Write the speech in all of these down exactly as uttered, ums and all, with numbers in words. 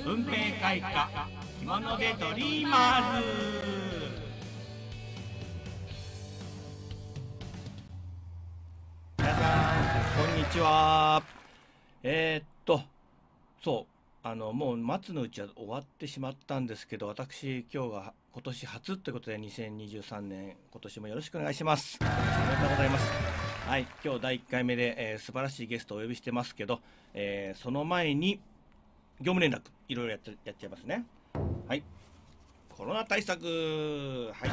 文明開化着物でドリーマーズ。皆さんこんにちは。えー、っとそうあのもう末のうちは終わってしまったんですけど、私今日が今年初ということでにせんにじゅうさんねん今年もよろしくお願いします。おめでとうございます。はい、今日だいいっかいめで、えー、素晴らしいゲストをお呼びしてますけど、えー、その前に業務連絡いろいろやっちゃやっちゃいますね。はい、コロナ対策、はい、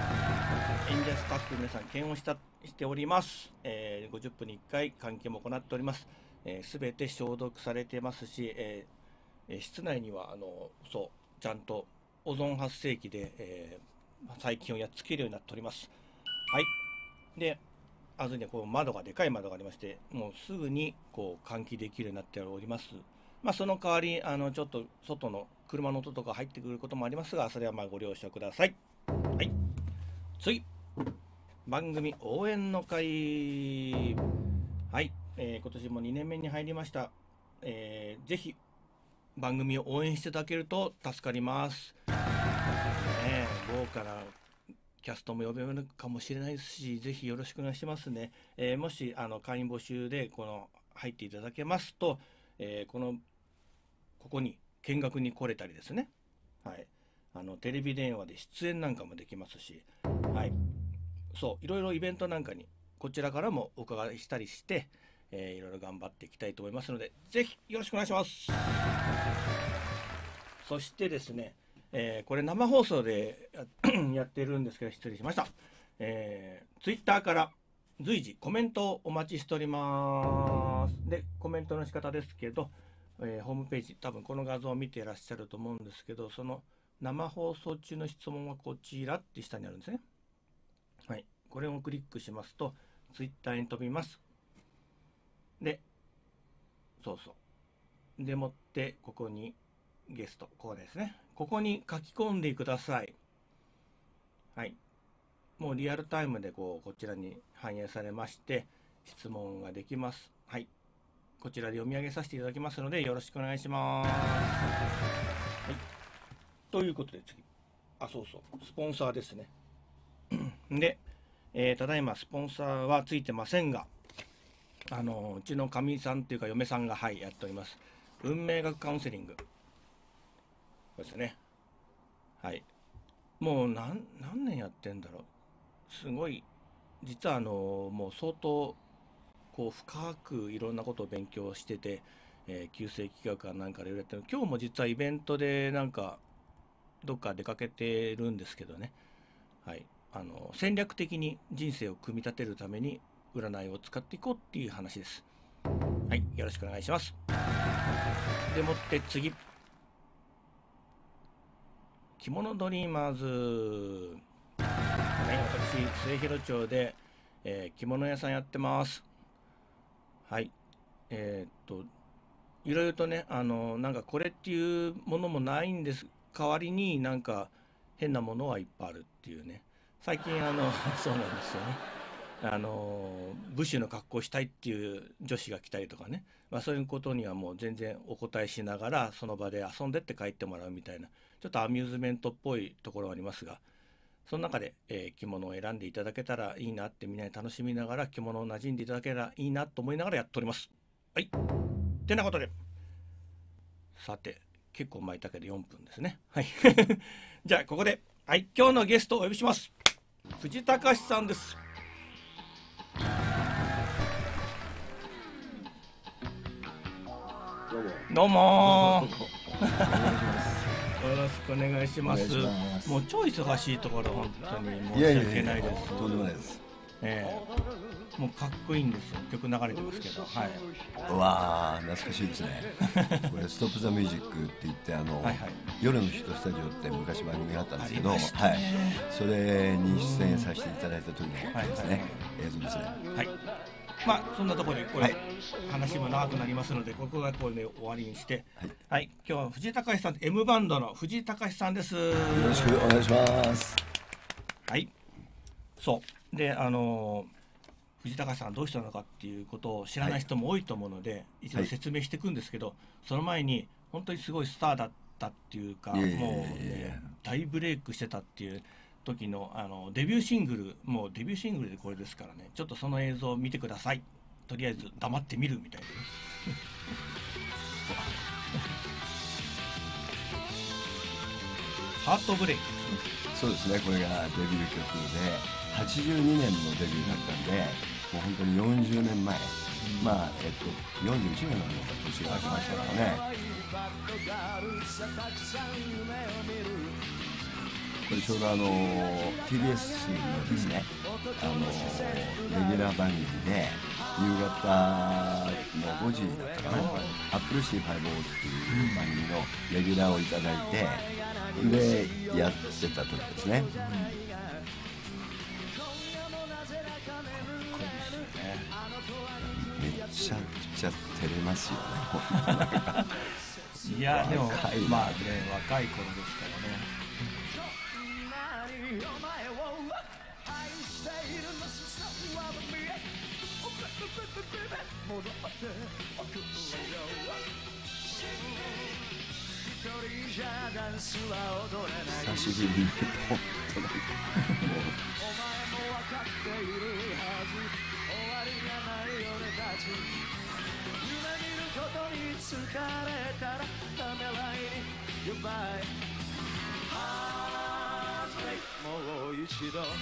演者スタッフ皆さん検温したしております。えー、ごじゅっぷんにいっかい換気も行っております。すべ、えー、て消毒されてますし、えーえー、室内にはあのそうちゃんとオゾン発生器で、えー、細菌をやっつけるようになっております。はい、であずにこう窓がでかい窓がありまして、もうすぐにこう換気できるようになっております。まあ、その代わりあのちょっと外の車の音とか入ってくることもありますが、それはまあご了承ください。はい、次番組応援の会、はい、えー、今年もにねんめに入りました。えー、ぜひ番組を応援していただけると助かります、ね、豪華なキャストも呼べるかもしれないですし、ぜひよろしくお願いしますね。えー、もしあの会員募集でこの入っていただけますと、えー、このここに見学に来れたりですね、はい、あのテレビ電話で出演なんかもできますし、はい、そういろいろイベントなんかにこちらからもお伺いしたりして、えー、いろいろ頑張っていきたいと思いますので、ぜひよろしくお願いします。そしてですね、えー、これ生放送で や, やってるんですけど、失礼しました。えー、ツイッターから随時コメントをお待ちしております。でコメントの仕方ですけど、えー、ホームページ、多分この画像を見ていらっしゃると思うんですけど、その生放送中の質問はこちらって下にあるんですね。はい、これをクリックしますとツイッターに飛びます。でそうそうでもってここにゲスト、こうですね、ここに書き込んでください。はい、もうリアルタイムでこうこちらに反映されまして質問ができます。はい、こちらで読み上げさせていただきますのでよろしくお願いします。はい、ということで次、あ、そうそう、スポンサーですね。で、えー、ただいまスポンサーはついてませんが、あのうちのかみさんというか嫁さんが、はい、やっております運命学カウンセリングですね。はい、もう 何, 何年やってんだろう、すごい、実はあのもう相当こう深くいろんなことを勉強してて、えー、旧世紀学かなんかで言われてる、今日も実はイベントでなんかどっか出かけてるんですけどね、はい、あの戦略的に人生を組み立てるために占いを使っていこうっていう話です。はい、よろしくお願いします。でもって次、着物ドリーマーズ、はい、私末広町で、えー、着物屋さんやってます。はい、えー、っといろいろとね、あのなんかこれっていうものもないんです。代わりになんか変なものはいっぱいあるっていうね、最近あのそうなんですよね、あの武士の格好したいっていう女子が来たりとかね、まあ、そういうことにはもう全然お答えしながらその場で遊んでって帰ってもらうみたいな、ちょっとアミューズメントっぽいところはありますが、その中で、えー、着物を選んでいただけたらいいなって、みんなに楽しみながら着物を馴染んでいただけたらいいなと思いながらやっております。はい、ってなことで、さて結構前だけどよんぷんですね。はいじゃあここで、はい、今日のゲストをお呼びします。藤隆さんです。どうもよろしくお願いします。もう超忙しいところ本当に申し訳ないです。 とんでもないです。 えー、もうかっこいいんですよ、曲流れてますけど、はい、 うわー懐かしいですねこれストップザミュージックって言って、あの、はいはい、夜のヒットスタジオって昔番組があったんですけど、はい、それに出演させていただいた時のですね、映像ですね。 はい、まあそんなところでこれ、はい、話も長くなりますのでここがこれで終わりにして、はい、はい、今日は藤隆さん、 M バンドの藤隆さんです。よろしくお願いします。 はい、そうで、あの藤隆さんどういう人なのかっていうことを知らない人も多いと思うので、はい、一度説明していくんですけど、はい、その前に本当にすごいスターだっったっていうか、もう、ね、大ブレイクしてたっていう時のあのデビューシングル、もうデビューシングルでこれですからね、ちょっとその映像を見てください。とりあえず黙ってみるみたいなハートブレイクですね。 そうですね、これがデビュー曲ではちじゅうにねんのデビューだったんで、もう本当によんじゅうねんまえ、うん、まあえっとよんじゅういちねんの年が明けましたからね。これちょうどあの ティービーエス のですね、あのレギュラー番組で夕方のごじだったかな、アップルシーごじゅうっていう番組のレギュラーをいただいて、でやってた時ですね。めちゃくちゃ照れますよねいやでもまあね、若い頃ですからね。 久しぶりに本当にもうもう一度こ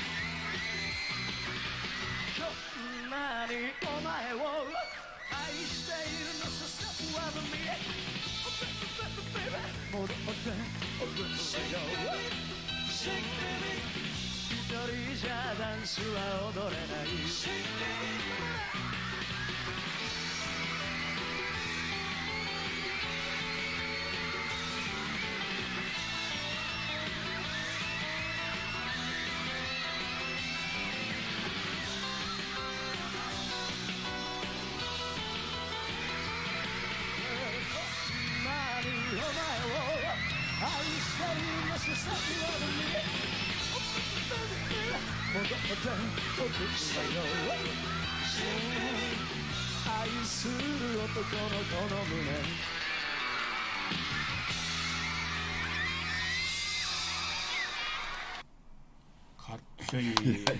んなにお前を愛しているのさ、は見え戻っておくれよ。一人じゃダンスは踊れない。愛する男のこの胸かっちょいいい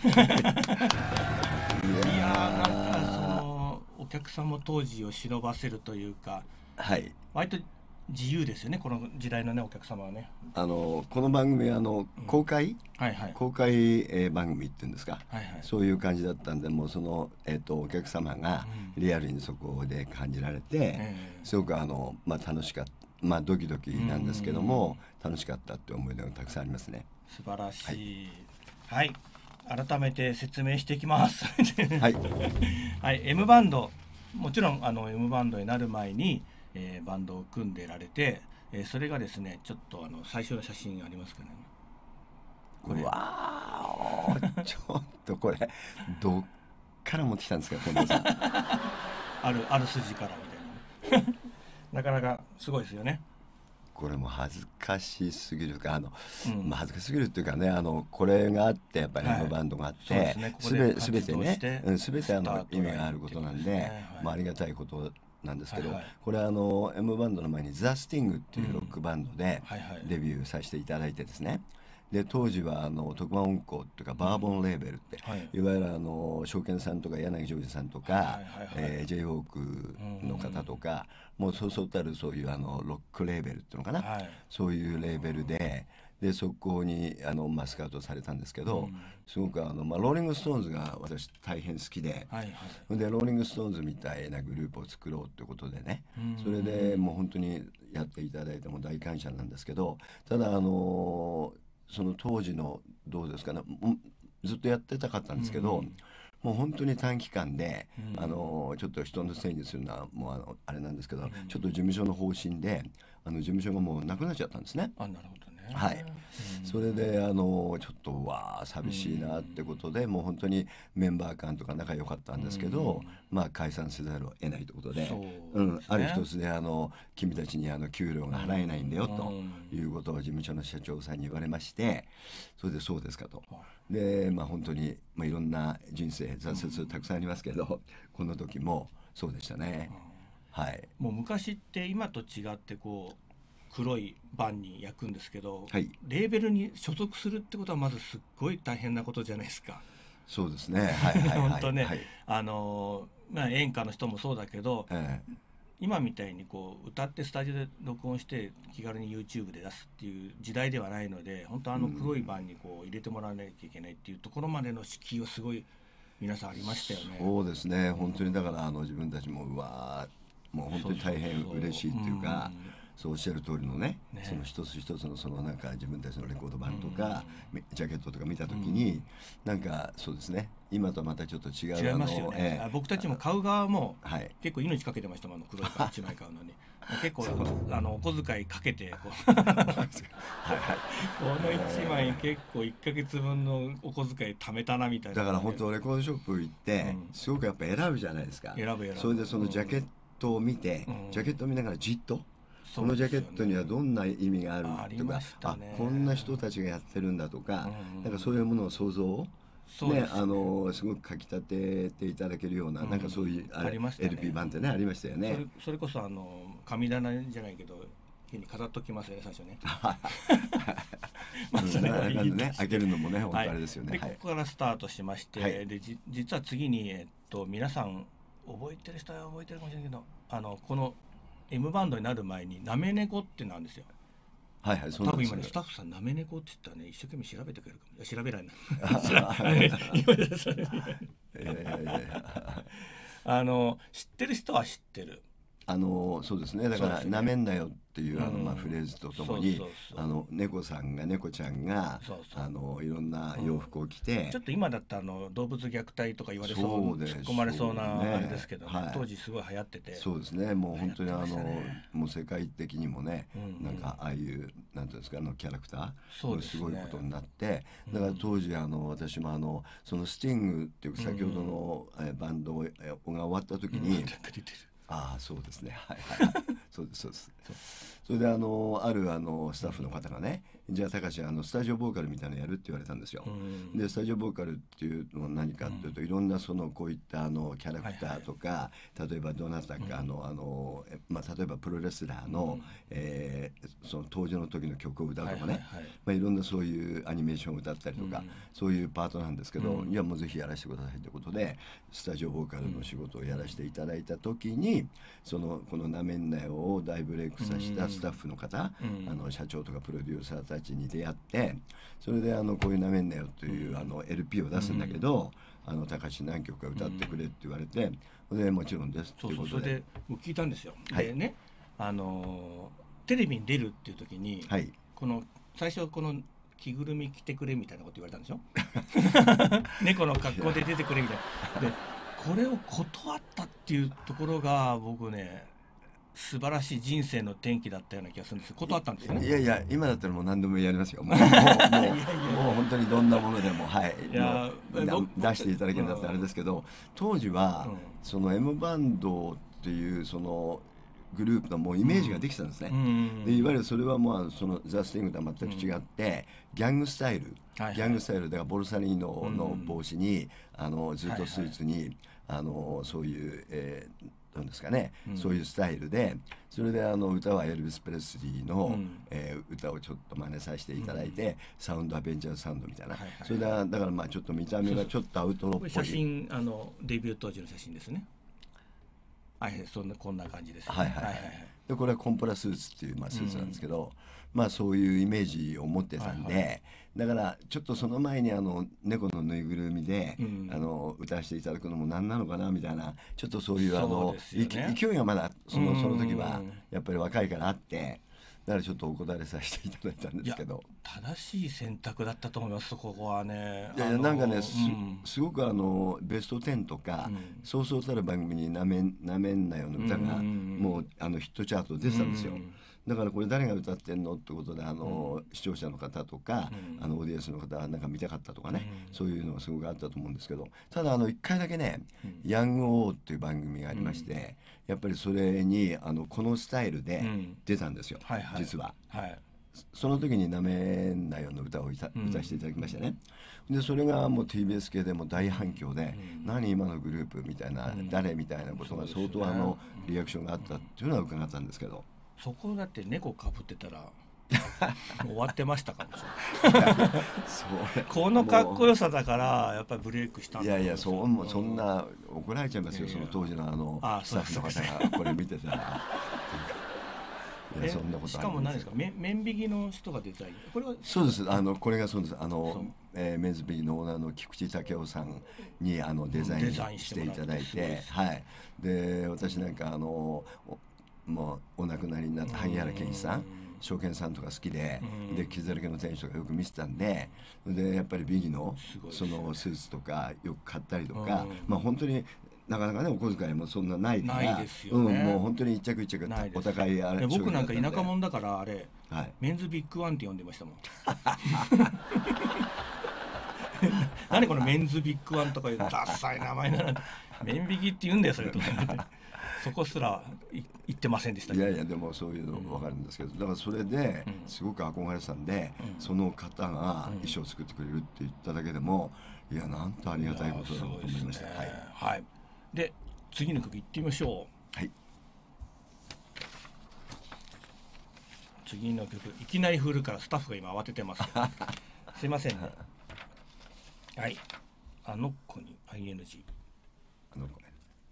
やー、なんかそのお客さんも当時を忍ばせるというか、 はい、 割と自由ですよね、この時代のね、お客様はね。 あのこの番組はあの公開、 うんはいはい、 公開、えー、番組っていうんですか、はいはい、そういう感じだったんで、もうその、えー、とお客様がリアルにそこで感じられて、うん、すごくあの、まあ、楽しかった、まあ、ドキドキなんですけども、楽しかったって思い出がたくさんありますね。 素晴らしい、はい、はい、改めて説明していきますはい、はい、M バンド、もちろんあの M バンドになる前にえー、バンドを組んでられて、えー、それがですね、ちょっとあの最初の写真ありますかね。 これわーちょっとこれどっから持ってきたんですか、近藤さんあるある筋からみたいななかなかすごいですよね。 これも恥ずかしすぎるか、あの、うんまあ、恥ずかしすぎるっていうかね、あのこれがあってやっぱりあのバンドがあって、すべてね、うん、すべてあの意味があることなんで、ねはいまあ、ありがたいことなんですけど、はいはい、これはあの M バンドの前にザ・スティングっていうロックバンドでデビューさせていただいてですね、で当時はあの特番音響っていうかバーボンレーベルって、はい、いわゆるあの証券さんとか柳ジョージさんとか ジェイホークの方とか、うん、もうそうそうたるそういうあのロックレーベルっていうのかな、はい、そういうレーベルででそこにあの、まあ、スカウトされたんですけど、うん、すごくあの、まあ、ローリング・ストーンズが私大変好きで、はいはい、でローリング・ストーンズみたいなグループを作ろうということでね、うん、それでもう本当にやっていただいても大感謝なんですけど、ただあのその当時のどうですかね、ずっとやってたかったんですけど、うん、もう本当に短期間で、うん、あのちょっと人のせいにするのはもうあのあれなんですけど、うん、ちょっと事務所の方針であの事務所がもうなくなっちゃったんですね。 あ、なるほどね。 はい、うん、それであのちょっとわー寂しいなってことで、うん、もう本当にメンバー間とか仲良かったんですけど、うん、まあ解散せざるを得ないということで、う、うん、ある一つであの君たちにあの給料が払えないんだよということを事務所の社長さんに言われまして、それでそうですかと。でまあ本当に、まあ、いろんな人生挫折たくさんありますけど、この時もそうでしたね。はい、 もう昔って今と違ってこう黒いバンに焼くんですけど、 はい、 レーベルに所属するってことはまずすっごい大変なことじゃないですか。 そうですね、はいはいはい、 本当ね、 はい、 あのまあ、演歌の人もそうだけど、 えー、 今みたいにこう歌ってスタジオで録音して気軽に YouTube で出すっていう時代ではないので、本当あの黒いバンにこう入れてもらわなきゃいけないっていうところまでの敷居はすごい皆さんありましたよね。 そうですね、本当にだからあの自分たちもうわもう本当に大変嬉しいっていうか、そうおっしゃる通りの ね, ねその一つ一つのそのなんか自分たちのレコード版とか、うん、ジャケットとか見た時に、うん、なんかそうですね、今とはまたちょっと違う、 違いますよね、えー、僕たちも買う側も、 はい、 結構命かけてましたもん、黒いバンいちまい買うのに結構あのお小遣いかけてこうはい、はい、このいちまい結構いっかげつぶんのお小遣い貯めたなみたいな。 だから本当レコードショップ行って、うん、すごくやっぱ選ぶじゃないですか。 選ぶ選ぶ。 それでそのジャケットを見て、うん、ジャケットを見ながらじっとこのジャケットにはどんな意味があるとか、あ、ね、あこんな人たちがやってるんだとか、うん、なんかそういうものを想像をね、あのすごくかきたてていただけるような、うん、なんかそういうあれ、ね、エルピー 版ってねありましたよね。 それ、それこそあの神棚じゃないけど家に飾っときますよね最初ね。 まあそれはいいね、開けるのもね本当あれですよね。 はい、でここからスタートしまして、はい、でじ実は次にえっと皆さん覚えてる人は覚えてるかもしれないけど、あのこの M バンドになる前になめ猫ってなんですよ。 はいはい、そうなんですよ。 多分今ねスタッフさんなめ猫って言ったらね一生懸命調べてくれるかも。調べられないあの知ってる人は知ってる。 あのそうですね、だからなめんなよっていうあのまあフレーズとともに、あの猫さんが猫ちゃんがあのいろんな洋服を着て、 ちょっと今だったらあの動物虐待とか言われそう突っ込まれそうなあれですけど、当時すごい流行ってて。 そうですね、もう本当にあのもう世界的にもね、なんかああいうなんていうんですか、あのキャラクターすごいことになって、だから当時あの私もあのそのスティングっていう先ほどのバンドが終わった時に、ああそうですね、はいはいそうですそうです。それであのあるあのスタッフの方がね、じゃあ高橋あのスタジオボーカルみたいなのやるって言われたんですよ。でスタジオボーカルっていうのは何かっていうと、いろんなそのこういったあのキャラクターとか、例えばどなたかあのあのまあ例えばプロレスラーのえその当時の時の曲を歌うとかね、まあいろんなそういうアニメーションを歌ったりとか、そういうパートなんですけど、いやもうぜひやらせてくださいということでスタジオボーカルの仕事をやらせていただいた時に、そのこのなめんなよを大ブレイクさせたスタッフの方、あの社長とかプロデューサーたちに出会って、それであのこういうなめんなよというあの エルピー を出すんだけど、あの高橋何曲か歌ってくれって言われて、でもちろんですっていうことで、 そうそう、それで僕聞いたんですよ。 はい、 でね、あのテレビに出るっていう時に、 はい、 この最初この着ぐるみ着てくれみたいなこと言われたんでしょ猫の格好で出てくれみたいな。でこれを断ったっていうところが僕ね素晴らしい人生の転機だったような気がするんです。断ったんですよね。 いやいや今だったらもう何でもやりますよ。もうもうもうもう本当にどんなものでもはいいやもう出していただけるんだったらあれですけど、当時は、うん、その M バンドっていうそのグループのもうイメージができてたんですね。うん、でいわゆるそれはもうそのザ・スティングとは全く違って、うん、ギャングスタイル、はいはい、ギャングスタイルだからボルサリーノの帽子に、うん、あのずっとスーツに、はいはい、あのそういう、えーなんですかね、うん、そういうスタイルで、それであの歌はエルビス・プレスリーの、うんえー、歌をちょっと真似させていただいて、うん、サウンドアベンジャーズサウンドみたいな、はいはい、それでだからまあちょっと見た目がちょっとアウトロっぽい。 写真あのデビュー当時の写真ですね。はい、そんなこんな感じです、ね。 はいはいはい。はいはい、でこれはコンプラスーツっていう、まあ、スーツなんですけど、うん、まあそういうイメージを持ってたんで、はいはい、だからちょっとその前にあの猫のぬいぐるみで、うん、あの歌わせていただくのも何なのかなみたいな、ちょっとそういうあの勢いがまだそのその時はやっぱり若いからあって。だからちょっとお断りさせていただいたんですけど、 正しい選択だったと思います。ここはね、 いやいやなんかね す,、うん、すごくあのベストテンとか、うん、そうそうたる番組になめんなめんなよの歌が、うん、もうあのヒットチャート出てたんですよ。うん、だからこれ誰が歌ってんのってことであの、うん、視聴者の方とか、うん、あのオーディエンスの方はなんか見たかったとかね、うん、そういうのがすごくあったと思うんですけど、ただあのいっかいだけね、うん、ヤングオーっていう番組がありまして、うん、やっぱりそれにあのこのスタイルで出たんですよ、うんはいはい、実は、はい、その時になめんなよの歌を歌わせていただきましたね、うん、でそれがもう ティービーエス 系でも大反響で、うん、何今のグループみたいな、うん、誰みたいなことが相当あのリアクションがあったっていうのは伺ったんですけど、 そこだって猫かぶってたら終わってましたかもしれないそうこのかっこよさだからやっぱりブレイクしたんだ。 いやいや、そうもうそんな怒られちゃいますよ、その当時のあのスタッフの方がこれ見てたらいやそんなことあるんですよ。 しかも何ですか、め面引きの人がデザイン、これはそうです、あのこれがそうです、あの、えー、メンズビギのオーナーの菊池武雄さんにあのデザインしていただいて、はい、で私なんかあのもうお亡くなりになった萩原健一さん、証券さんとか好きで、で傷だらけの店主とかよく見てたんで、でやっぱりビギのそのスーツとかよく買ったりとか、まあ本当になかなかねお小遣いもそんなないから、 ないですよね、 うん、もう本当に一着一着お高いあれ。 僕なんか田舎者だからあれ、はい、メンズビッグワンって呼んでましたもん何このメンズビッグワンとかいうダッサい名前なのに面引きって言うんだよそれとかそこすら言ってませんでしたけど。 いやいやでもそういうの分かるんですけど、だからそれですごく憧れてたんで、うん、その方が衣装を作ってくれるって言っただけでも、いやなんとありがたいことだなと思いました。はい、 はい、で次の曲いってみましょう。はい、 次の曲いきなり振るからスタッフが今慌ててますすいませんね。はい、あの子に アイエヌジー。 あの子ね。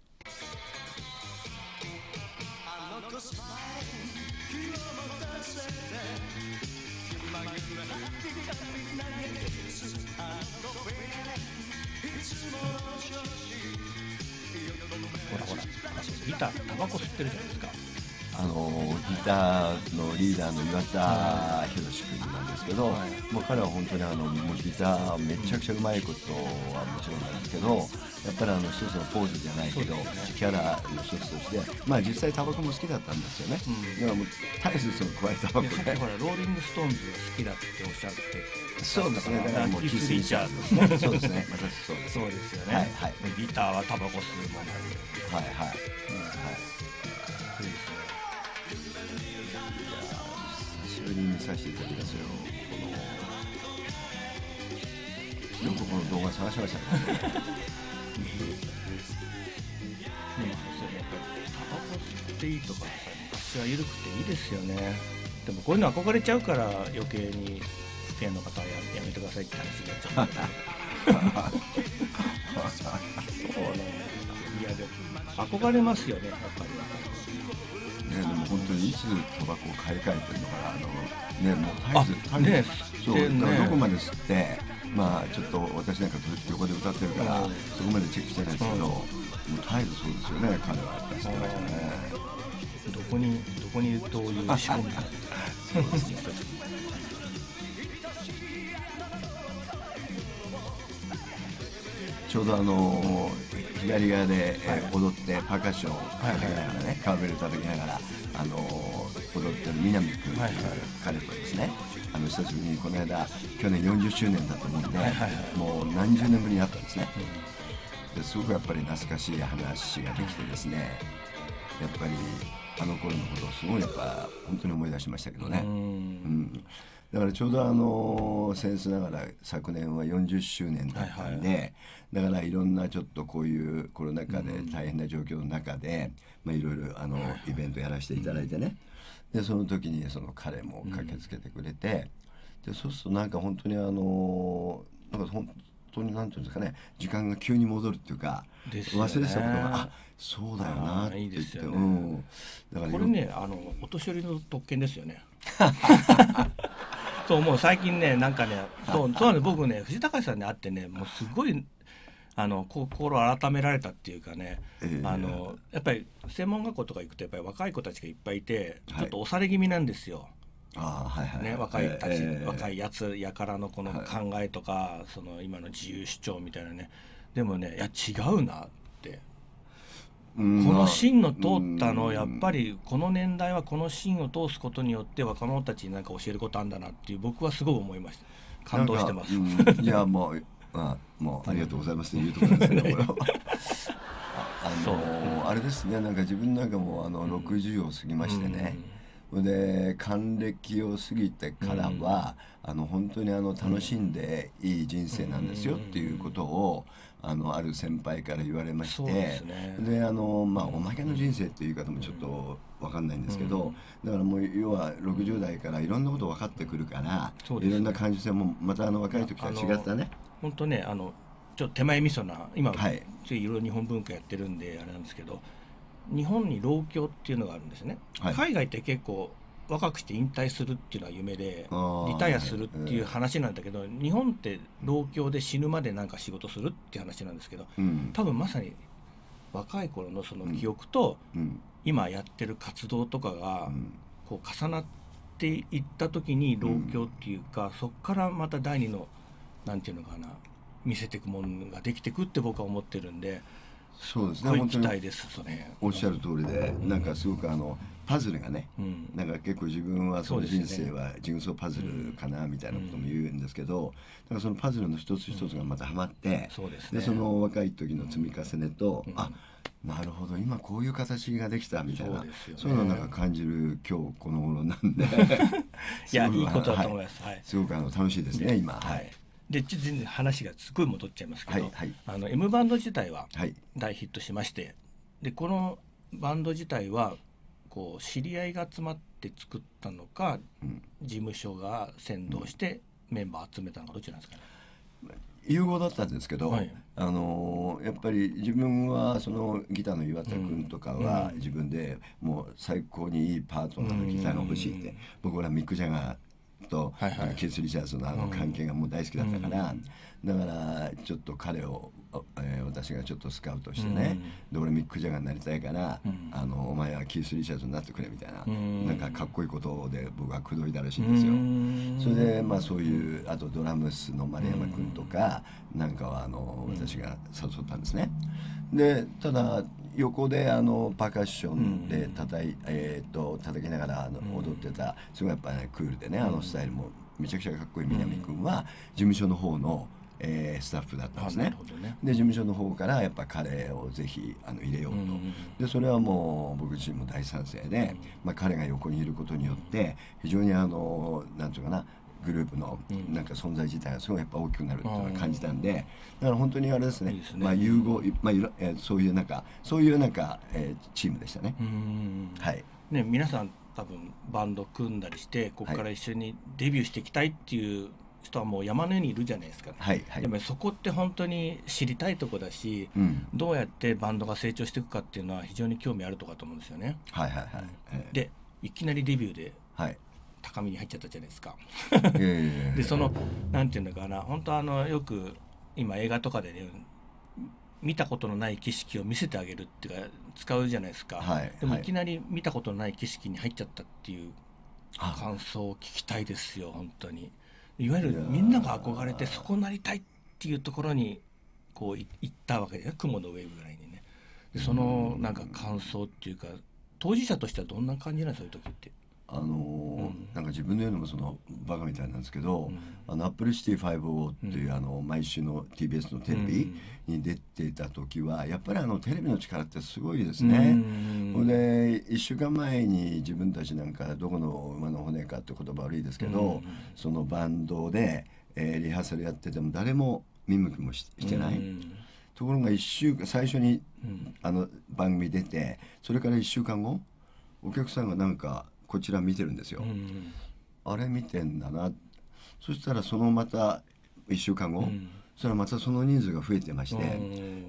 ほらほらギタータバコ吸ってるじゃないですか。 あのギターのリーダーの岩田博君なんですけど、はい、もう彼は本当にあのもうギターめちゃくちゃうまいことはもちろんなんですけど、やっぱりあの一つのポーズじゃないけど、ね、キャラの一つとして、まあ実際タバコも好きだったんですよね、うん、だからもう絶えずその加えタバコで、 さっきほらローリングストーンズが好きだっておっしゃってそうですね、だからもうキス・リチャーズですねそうですね、まさしくそうです。 そうですよね、はいはい、ギターはタバコ吸うものなんで、 はいはい、うん、はい、 そうですね。 久しぶりに見させていただきますよ。このよくこの動画探しましたねでもそうね、やっぱりタバコ吸っていいとか昔は緩くていいですよね。でもこういうの憧れちゃうから余計に父兄の方は や, やめてくださいって話になっちゃうんそうなんですよ。いやでも憧れますよねやっぱり。 ね、でも本当にいつタバコを買い替えてるのかな、あのね、もう絶えず、 ね、 そう、ね、だからどこまで吸って、まあちょっと私なんか横で歌ってるから、うん、そこまでチェックしてないですけど、うん、もう絶えずそうですよね、彼はやっぱり吸ってましたね。 どこにどこにどういう仕込みがそうですね。 ちょうどあの左側で、えー、踊ってパーカッションを叩きながらね、カーベル叩きながら、あのー、踊ってる南君という彼とですね、あの久しぶりにこの間去年よんじゅっしゅうねんだと思うんで、もう何十年ぶりに会ったんですね。ですごくやっぱり懐かしい話ができてですね、やっぱりあの頃のことをすごいやっぱ本当に思い出しましたけどね。うん、だからちょうどあのセンスながら昨年はよんじゅっしゅうねんだったんで、はいはい、だからいろんなちょっとこういうコロナ禍で大変な状況の中で、まあ、いろいろあのイベントやらせていただいてね、でその時にその彼も駆けつけてくれて、でそうするとなんか本当にあのなんか本当になんていうんですかね、時間が急に戻るっていうか、ね、忘れてたことがあそうだよなって言って、いいですよね、うん、だからこれねあのお年寄りの特権ですよねそうもう最近ねなんかねそうそうなんで僕ね藤高さんに会ってねもうすごいあの心改められたっていうかね、えー、あのやっぱり専門学校とか行くとやっぱり若い子たちがいっぱいいて、はい、ちょっと押され気味なんですよ。 あはいはいね、 若いたち、えー、若いやつやからのこの考えとか、はい、その今の自由主張みたいなね、でもねいや違うなって、この芯の通ったのやっぱりこの年代はこの芯を通すことによって若者たちに何か教えることあるんだなっていう僕はすごい思いました。感動してます。 いやもう、まあ、もうありがとうございますというところですね。あのあれですね、なんか自分なんかもあのろくじゅうを過ぎましてね、 で還暦を過ぎてからは、うん、あの本当にあの楽しんでいい人生なんですよっていうことを、あのある先輩から言われまして、で、ね、あのまあおまけの人生っていう言い方もちょっと分かんないんですけど、だからもう要はろくじゅう代からいろんなこと分かってくるから、ね、いろんな感受性もまたあの若い時とは違ったね。 本当ね、あのちょっと手前味噌な今、はい、いろいろ日本文化やってるんであれなんですけど、日本に老郷っていうのがあるんですね、はい、海外って結構若くして引退するっていうのは夢でリタイアするっていう話なんだけど、えー、日本って老郷で死ぬまでなんか仕事するっていう話なんですけど、うん、多分まさに若い頃のその記憶と、うん、今やってる活動とかがこう重なっていった時に老郷っていうか、うん、そこからまた第二のなんていうのかな、見せていくものができていくって僕は思ってるんで、 そうですね、 本当におっしゃる通りで、うん、なんかすごくあのパズルがね、うん、なんか結構自分はその人生はジグソーパズルかなみたいなことも言うんですけど、だからそのパズルの一つ一つがまたはまって、うん、そうですね、でその若い時の積み重ねと、うん、あ、なるほど今こういう形ができたみたいな、そうですよね、そういうのをなんか感じる今日この頃なんでいやいいことだと思います、はい、 すごくあの楽しいですね今、はい、 で全然話がすごい戻っちゃいますけど、はいはい、あの M バンド自体は大ヒットしまして、はい、でこのバンド自体はこう知り合いが集まって作ったのか、うん、事務所が先導してメンバー集めたのかどっちなんですかね。 融合だったんですけど、はい、あのやっぱり自分はそのギターの岩田君とかは自分でもう最高にいいパートナーのギターが欲しいって、僕らミック・ジャガーと、はいはい、ケイス・リチャーズのあの関係がもう大好きだったから、だからちょっと彼を、えー、私がちょっとスカウトしてね、で俺ミック・ジャガーになりたいから、あのお前はケイス・リチャーズになってくれみたいな、なんかかっこいいことで僕は口説いたらしいんですよ。それでまあそういう、あとドラムスの丸山君とかなんかはあの私が誘ったんですね。でただ横であのパーカッションで叩い、えー、と叩きながらあの踊ってた、すごいやっぱり、ね、クールでね、あのスタイルもめちゃくちゃかっこいい南君は事務所の方の、えー、スタッフだったんですね。ねで事務所の方からやっぱ彼をぜひあの入れようと、でそれはもう僕自身も大賛成で、まあ、彼が横にいることによって非常にあのなんていうかな、グループのなんか存在自体がすごいやっぱ大きくなるっていうのを感じたんで、だから本当にあれですね、いいですね、まあ融合、まあえー、そういうなんかそういうなんか、えー、チームでしたね。うんはいね、皆さん多分バンド組んだりしてここから一緒にデビューしていきたいっていう人はもう山のようにいるじゃないですか、ね、はいはい、でもそこって本当に知りたいとこだし、うん、どうやってバンドが成長していくかっていうのは非常に興味あるとこだと思うんですよね。 はいはいはい、 えー、でいきなりデビューで、はい、高みに入っちゃったじゃないですかでそのなんていうのかな、本当あのよく今映画とかでね、見たことのない景色を見せてあげるっていうか使うじゃないですか、はい、でもいきなり見たことのない景色に入っちゃったっていう感想を聞きたいですよ本当に。いわゆるみんなが憧れてそこになりたいっていうところにこう行ったわけで、雲の上ぐらいにね。でそのなんか感想っていうか当事者としてはどんな感じなんですか、そういう時って。 あのーうん、なんか自分で言うのもそのバカみたいなんですけど、うん、あのアップルシティファイブオーっていう、うん、あの毎週の ティービーエス のテレビに出ていた時はやっぱりあのテレビの力ってすごいですね。うん、でいっしゅうかんまえに自分たちなんかどこの馬の骨かって言葉悪いですけど、うん、そのバンドで、えー、リハーサルやってても誰も見向きも し, してない、うん、ところがいっしゅうかん最初に、うん、あの番組出てそれからいっしゅうかんごお客さんがなんかこちら見てるんですよ、うん、あれ見てんだな。そしたらそのまたいっしゅうかんご、うん、そしたらまたその人数が増えてまして、うん、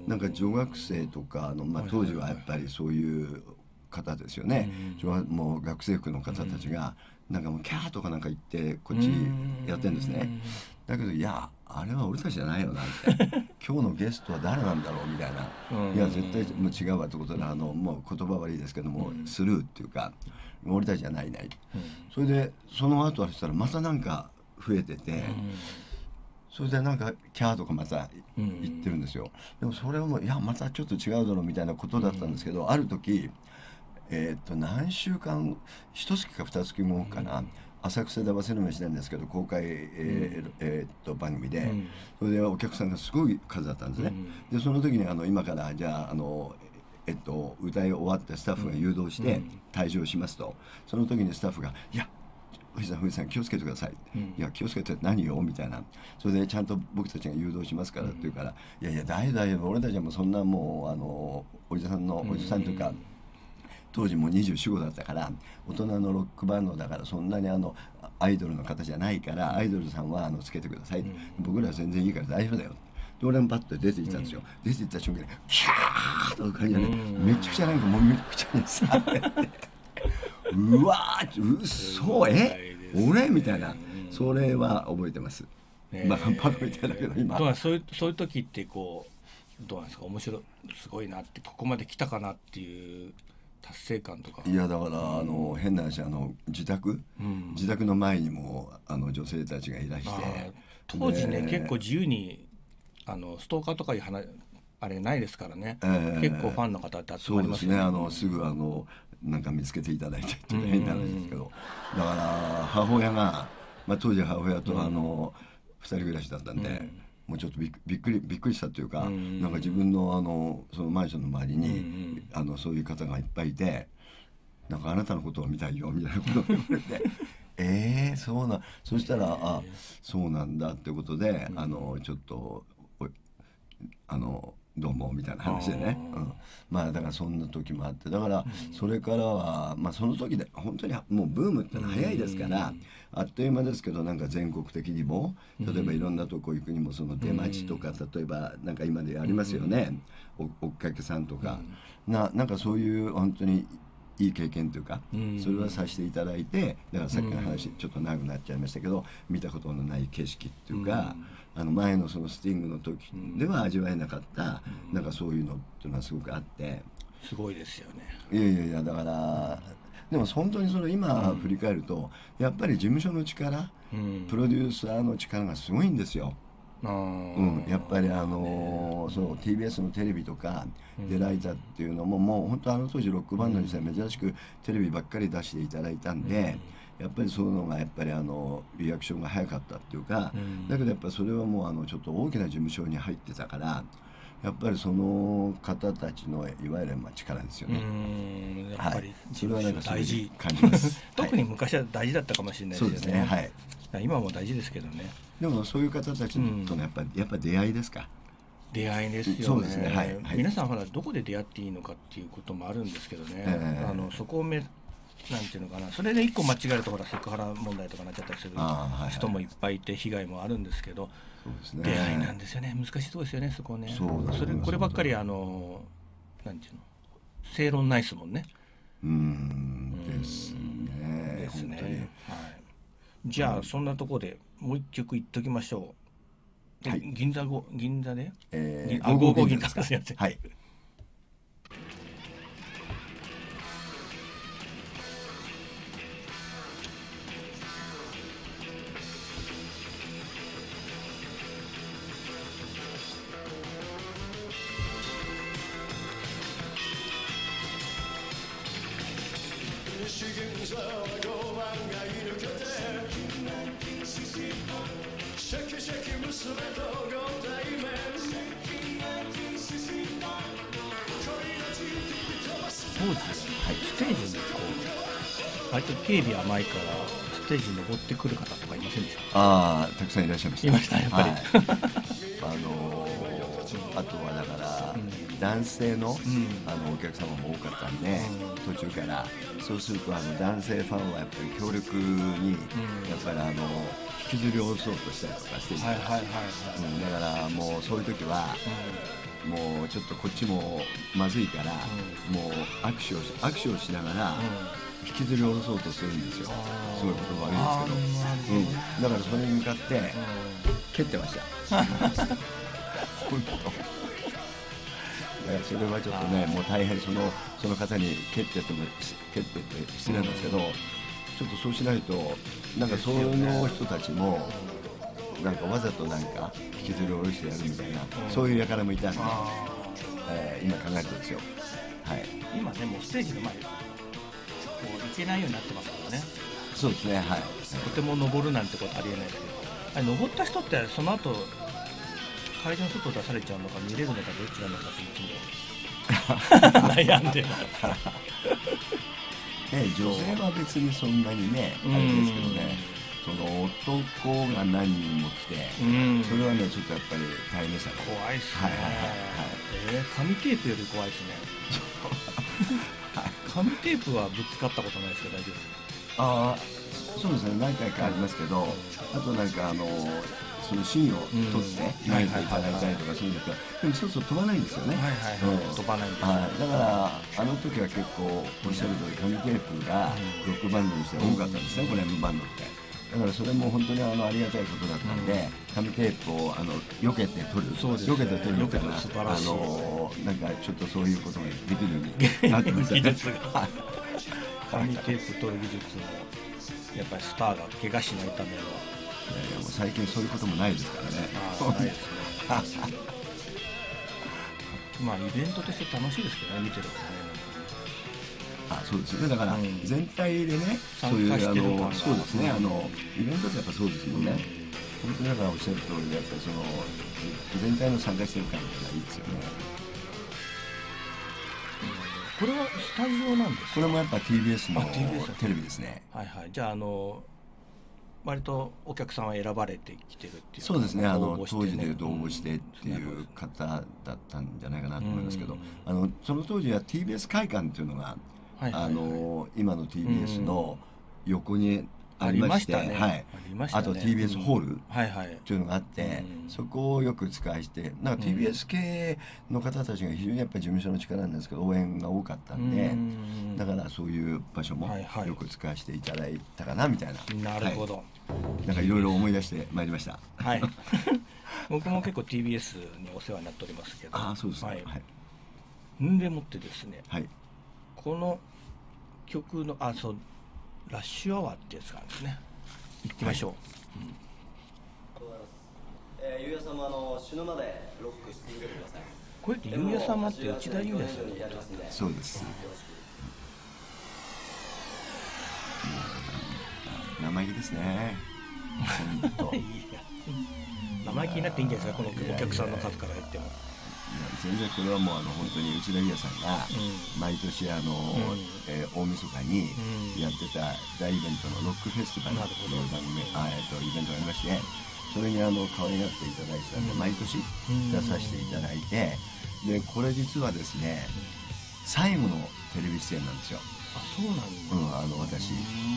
なんか女学生とかの、まあ、当時はやっぱりそういう方ですよね、うん、もう学生服の方たちが、うん、なんかもうキャーとかなんか言ってこっちやってるんですね、うん、だけどいやあれは俺たちじゃないよなって今日のゲストは誰なんだろうみたいな、うん、いや絶対もう違うわってことで、あのもう言葉悪いですけども、うん、スルーっていうか俺たちじゃないない、うん、それでその後はしたらまたなんか増えてて、うん、それでなんかキャーとかまた言ってるんですよ、うん、でもそれもいやまたちょっと違うだろうみたいなことだったんですけど、うん、ある時えー、っと何週間一月か二月後かな、うん、浅草で忘れもしないんですけど公開、えーうんえー、っと番組で、うん、それでお客さんがすごい数だったんですね、うん、でその時にあの今からじゃあ、あのえっと、歌い終わってスタッフが誘導して退場しますと、その時にスタッフが「いや藤さん藤さん気をつけてください」うん、いや気をつけて何よみたいな、それでちゃんと僕たちが誘導しますからって言うから、うん、いやいや大丈夫大丈夫、俺たちはもうそんなもうあのおじさんのおじさんというか、うん、当時もうにじゅうよん、ごだったから大人のロックバンドだからそんなにあのアイドルの方じゃないからアイドルさんはあのつけてください、うん、僕らは全然いいから大丈夫だよ。で俺もパッと出ていったんですよ、うん、出ていった瞬間にキャーとか感じでね、うん、めちゃくちゃなんかもうめちゃくちゃにさうわーうそえ俺みたいな、それは覚えてます、えー、まあパッと見てたけど今どうなんそういうそういう時ってこうどうなんですか、面白いすごいなってここまで来たかなっていう達成感とか。 いやだからあの変な話あの自宅、うん、自宅の前にもあの女性たちがいらして当時ね結構自由にあのストーカーとかいう話あれないですからね、えー、結構ファンの方って集まりますよね。 そうですね、あのすぐあのなんか見つけていただいてって変な話ですけど、だから母親が、まあ、当時母親とあのふたり暮らしだったんで、うん、もうちょっとびっびっくりびっくりしたというか、うん、なんか自分のあのそのマンションの周りに、うん、あのそういう方がいっぱいいて、なんかあなたのことを見たいよみたいなことを言われてえー、そうな、そしたらあそうなんだってことで、うん、あのちょっとあのどうもみたいな話でね、うん、まあだからそんな時もあって、だからそれからは、まあ、その時で本当にもうブームってのは早いですから、あっという間ですけど、なんか全国的にも例えばいろんなとこ行くにもその出待ちとか、例えばなんか今でありますよね、お追っかけさんとか、な, なんかそういう本当にいい経験というか、それはさせていただいて、だからさっきの話ちょっと長くなっちゃいましたけど、見たことのない景色っていうか、あの前のそのスティングの時では味わえなかった、なんかそういうのっていうのはすごくあって、 すごいですよね。 いやいやいやだからでも本当にそれ今振り返ると、やっぱり事務所の力、プロデューサーの力がすごいんですよ。うん、やっぱりあのー、そう ティービーエス のテレビとか出られたっていうのも、もう本当あの当時ロックバンドにしては珍しくテレビばっかり出していただいたんで、やっぱりそういうのがやっぱりあのリアクションが早かったっていうか、だけどやっぱりそれはもうあのちょっと大きな事務所に入ってたから、やっぱりその方たちのいわゆるまあ力ですよね。 うん、やっぱりそれはなんか大事感じます。 特に昔は大事だったかもしれないですよね。 そうですね。はい。 今も大事ですけどね。 でもそういう方たちとのやっぱり、うん、やっぱ出会いですか。 出会いですよね。 そうですね。はい。はい、 皆さんほらどこで出会っていいのかっていうこともあるんですけどね。えー、あのそこをめなんていうのかな、それで一個間違えるとほらセクハラ問題とかなっちゃったりする人もいっぱいいて被害もあるんですけど、 そうですね、 出会いなんですよね。難しいとこですよね、そこね。そうそれこればっかりあのなんていうの正論ないですもんね。 うーんですね。 ですね。はい。じゃあ、うん、そんなところでもう一曲いっときましょう。はい、銀座ご銀座で、 えー、 あゴーゴー銀座ですか。すいません。 はい。 当時、はい、ステージにこう割と警備甘いからステージに登ってくる方とかいませんでした？ ああ、たくさんいらっしゃいました。 いましたやっぱり。はい、 あのー、あとはだから、うん、男性の、うん、あのお客様も多かったんで、うん、途中からそうするとあの男性ファンはやっぱり強力に、うん、やっぱりあの引きずり下ろそうとしたりとかしていて、だからもうそういう時は、うん、もうちょっとこっちもまずいから、うん、もう握手をし握手をしながら、うん、引きずり下ろそうとするんですよ。すごい言葉悪いですけど、うん、だからそれに向かって、うん、蹴ってました本当だからそれはちょっとね、もう大変そのその方に蹴ってっても蹴ってって失礼なんですけど、うん、ちょっとそうしないとなんかその人たちもなんかわざとなんか引きずり下ろしてやるみたいな、うん、そういう輩もいたんで、えー、今考えてるんですよ。はい。 今ねもうステージの前こう行けないようになってますからね。 そうですね。はい。 とても登るなんてことありえないですけど、あれ登った人ってその後会場の外出されちゃうのか見れるのかどっちなのかっていつも悩んでないえ女性は別にそんなにねあれですけどね、その男が何人も来て、それはねちょっとやっぱり大変でしたね。 怖いっすね。 はいはいはい、 えー、紙テープより怖いっすね紙テープはぶつかったことないですけど大丈夫ですか？ ああそうですね、何回かありますけど、あとなんかあのその芯を取って投げていただいたりとかするんですけど、でもそうすると飛ばないんですよね。 はいはいはい、飛ばないんですよ、 はい、だからあの時は結構おっしゃる通り紙テープがロックバンドにして多かったんですね、これ M バンドって。だからそれも本当にあのありがたいことだったんで、紙テープをあの避けて取る、避けて取るみたいな、あのなんかちょっとそういうことができるようになってましたね。 技術が紙テープ取る技術もやっぱりスターが怪我しないための、 えー、もう最近そういうこともないですからね。 あないですねまあイベントとして楽しいですけどね、見てるからね。 あそうですよね、だから全体でね、 そういうあのそうですね、あのイベントってやっぱそうですもんね、本当にだからおっしゃる通りでやっぱりその全体の参加してる感がいいですよね。 これはスタジオなんですか？ これもやっぱ ティービーエス のテレビですね。 はいはい、じゃああの割とお客さんは選ばれてきてるっていう。 そうですね、あの当時でいうと応募してっていう方だったんじゃないかなと思いますけど、あのその当時は ティービーエス 会館っていうのがあの今の ティービーエス の横にありまして、あと ティービーエス ホールというのがあって、そこをよく使いして、なんか ティービーエス 系の方たちが非常にやっぱり事務所の力なんですけど応援が多かったんで、だからそういう場所もよく使わせていただいたかなみたいな。 なるほど。 なんかいろいろ思い出してまいりました。 はい。僕も結構 ティービーエス にお世話になっておりますけど。 ああそうですね。はい。 んでもってですね。 はい。 この曲のあそうラッシュアワーってやつがあるんですね。行きましょう。 えー、ゆうや様あの死ぬまでロックし続けてください。 これってゆうや様って内田裕也ですよね。 そうです。生意気ですね。 生意気になっていいんじゃないですか、このお客さんの数から言っても。 全然これはもうあの本当に内田裕也さんが毎年あの、うんえー、大晦日にやってた大イベントのロックフェスティバルという番組、あえっとイベントがありまして、それにあの可愛がっていただいてたんで、毎年出させていただいて、でこれ実はですね最後のテレビ出演なんですよ。 あ、そうなんですか。 うん、あの私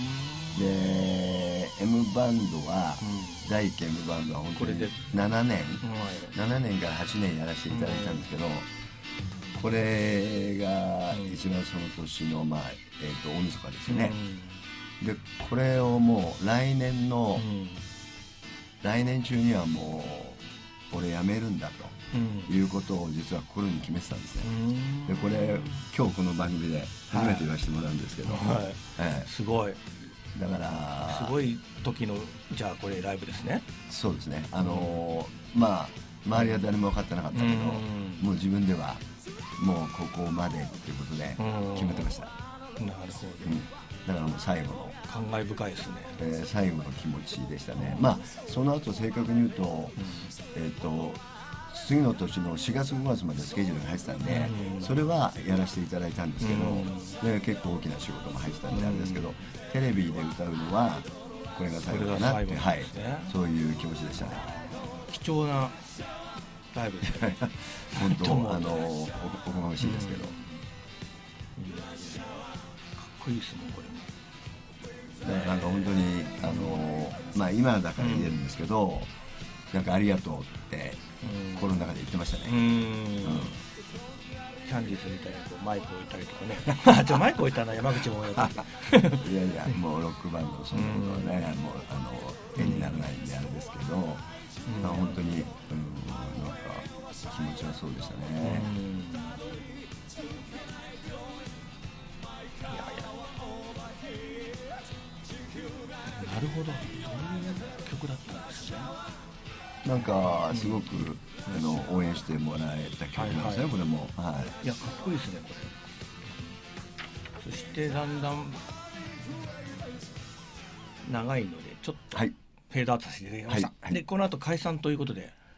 で M バンドは、うん、第一期 M バンドは本当にななねんななねんからはちねんやらせていただいたんですけど、これが一番その年の、まあえー、と大晦日ですよね、うん、でこれをもう来年の、うん、来年中にはもう俺辞めるんだということを実は心に決めてたんですね、うん、でこれ今日この番組で初めて言わせてもらうんですけど、 はいはいええ、すごいだからすごい時のじゃあこれライブですね。 そうですね、あのー、まあ周りは誰も分かってなかったけど、うん、もう自分ではもうここまでっていうことで決めてました。なるほど、うん、だからもう最後の感慨深いですね、 えー、最後の気持ちでしたね。まあその後正確に言うと、うん、えっ、ー、と次の年のしがつごがつまでスケジュールが入ってたんで、うん、それはやらせていただいたんですけど、うん、で結構大きな仕事も入ってたんであれですけど、うん、テレビで歌うのはこれが最後かなって、ね、はい、そういう気持ちでしたね。 貴重なライブですね本当あのおこがましいですけど、 うん、いやいやかっこいいですねこれも。 だからなんか本当にあのまあ今だから言えるんですけど、うん、なんかありがとうって心の中で言ってましたね。うん、うん、 キャンディーズみたいなこうマイク置いたりとかねじゃあマイク置いたのは山口もやっていやいやもうロックバンドそんなことはね、うん、もうあの絵にならないんであれですけど、うんまあ、本当に、うん、なんか気持ちはそうでしたね。うん、いやいやなるほど、そういう曲だったんですね。 なんかすごく、うん、あの応援してもらえた曲なんですね、はいはい、これも、はい、 いやかっこいいですねこれ。そしてだんだん長いのでちょっとフェードアウトさせていただきました、はいはい、でこの後解散ということで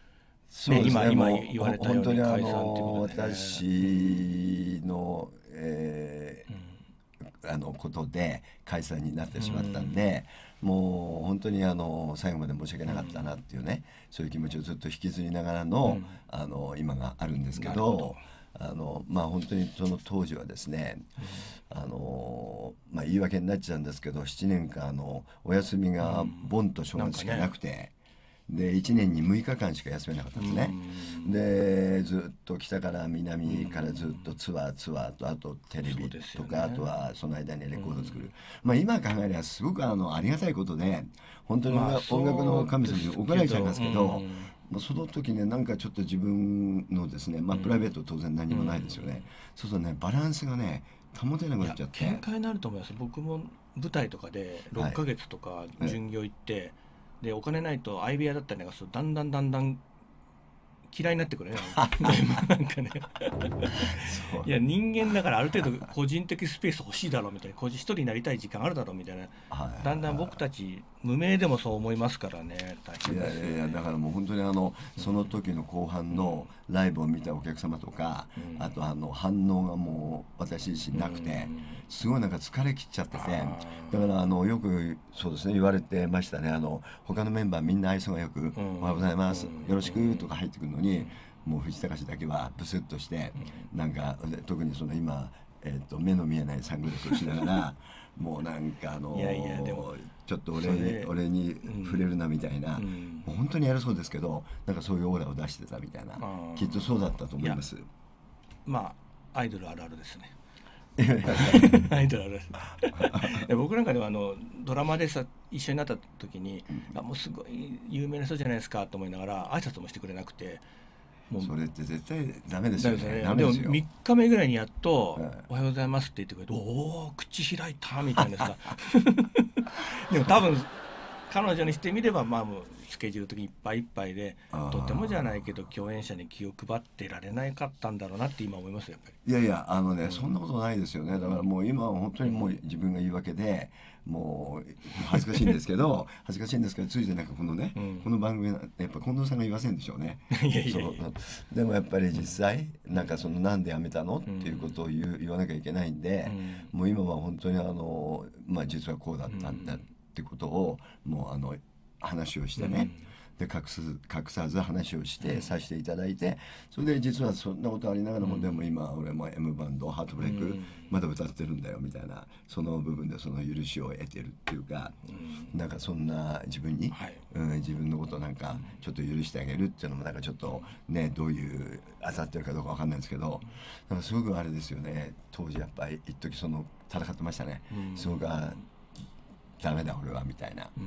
そうですね、 ね、今今言われたように解散っていうことで、ね、私の、えーうん、あのことで解散になってしまったんで、うん、もう本当にあの最後まで申し訳なかったなっていうね、うん、そういう気持ちをずっと引きずりながらの、うん、あの今があるんですけど、あのまあ本当にその当時はですね、うん、あのまあ言い訳になっちゃうんですけど、ななねんかんあのお休みが盆と正月しかなくて、うんね、でいちねんにむいかかんしか休めなかったんですね、うん、でずっと北から南からずっとツアーツアーと、あとテレビとか、ね、あとはその間にレコードを作る、うん、まあ今考えればすごくあのありがたいことで、本当に音楽の神様に怒られちゃいますけど、まあ、その時ね、なんかちょっと自分のですね、まあプライベート当然何もないですよね、うん、そうするとねバランスがね保てなくなっちゃって、 限界になると思います。僕も舞台とかでろっかげつとか巡業行って、はい、でお金ないと相部屋だったりなんかするとだんだんだんだん嫌いになってくるねなんかねいや人間だからある程度個人的スペース欲しいだろうみたいな、個人一人になりたい時間あるだろうみたいな、だんだん僕たち無名でもそう思いますからね。大変ですね。 いやいやいや、だからもう本当にあのその時の後半のライブを見たお客様とか、うん、あとあの反応がもう私自身なくて、うん、すごいなんか疲れ切っちゃってて、だからあのよくそうですね言われてましたね。あの他のメンバーみんな愛想がよく、うん、おはようございます、うん、よろしくとか入ってくるのに、うん、もう藤隆だけはブスッとして、うん、なんか特にその今、えー、と目の見えないサングラスをしながらもうなんかあのいやいやでもちょっと俺に俺に触れるなみたいな、うん、もう本当にやるそうですけど、なんかそういうオーラを出してたみたいな、きっとそうだったと思います。 まあアイドルあるあるですねアイドルあるある僕なんかではあのドラマでさ一緒になった時に、うん、あもうすごい有名な人じゃないですかと思いながら挨拶もしてくれなくて、 もうそれって絶対ダメですよね。 で, でもみっかめぐらいにやっと、はい、おはようございますって言ってくれて、おお口開いたみたいなさでも多分彼女にしてみればまあもうスケジュール的にいっぱいいっぱいでとてもじゃないけど共演者に気を配ってられなかったんだろうなって今思いますよやっぱり。 いやいやあのね、うん、そんなことないですよね。だからもう今は本当にもう自分が言い訳でもう恥ずかしいんですけど恥ずかしいんですけどついてなんかこのね、うん、この番組やっぱ近藤さんが言わせんでしょうねいやいやいやでもやっぱり実際なんかそのなんで辞めたのっていうことを 言, う言わなきゃいけないんで、うん、もう今は本当にあのまあ実はこうだったんだってことをもうあの話をしてね、うん、で隠す隠さず話をしてさせていただいて、それで実はそんなことありながらも、うん、でも今俺も M バンドハートブレイク、うん、まだ歌ってるんだよみたいな、その部分でその許しを得てるっていうか、うん、なんかそんな自分に、はいうん、自分のことなんかちょっと許してあげるっていうのもなんかちょっとねどういう当たってるかどうかわかんないんですけど、なんかすごくあれですよね。当時やっぱり一時その戦ってましたね。すごくダメだ俺はみたいな、うんうん、